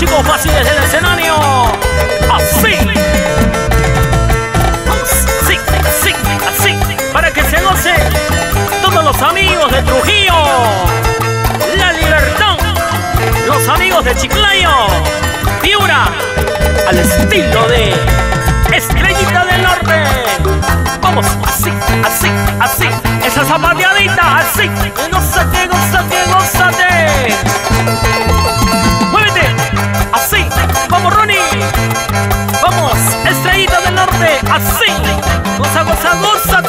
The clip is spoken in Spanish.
chicos fáciles del escenario. Así. Así, así, así. Para que se goce todos los amigos de Trujillo, La Libertad, los amigos de Chiclayo, Piura, al estilo de Estrellita del Norte. Vamos, así, así, así. Esa zapateadita, así. Gózate, gózate, gózate. Muévete, así. Vamos, Ronnie. Vamos, Estrellita del Norte, así. Goza, goza, gózate.